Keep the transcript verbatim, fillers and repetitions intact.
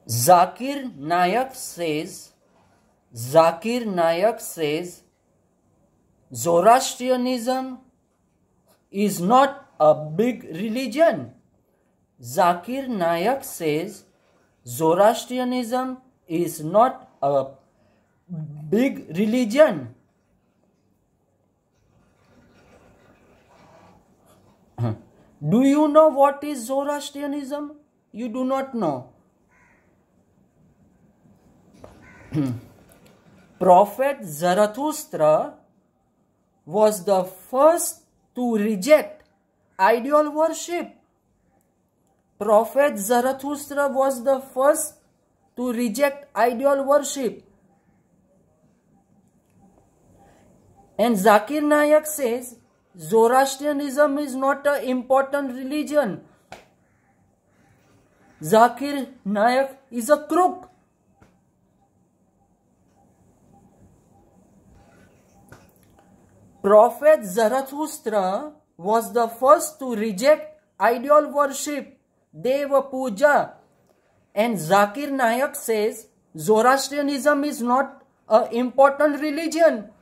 Zakir Naik says, Zakir Naik says, Zoroastrianism is not a big religion. Zakir Naik says, Zoroastrianism is not a big religion. Do you know what is Zoroastrianism? You do not know. Prophet Zarathustra was the first to reject idol worship. Prophet Zarathustra was the first to reject idol worship. And Zakir Naik says Zoroastrianism is not an important religion. Zakir Naik is a crook. Prophet Zarathustra was the first to reject idol worship, Deva Puja. And Zakir Naik says Zoroastrianism is not an important religion.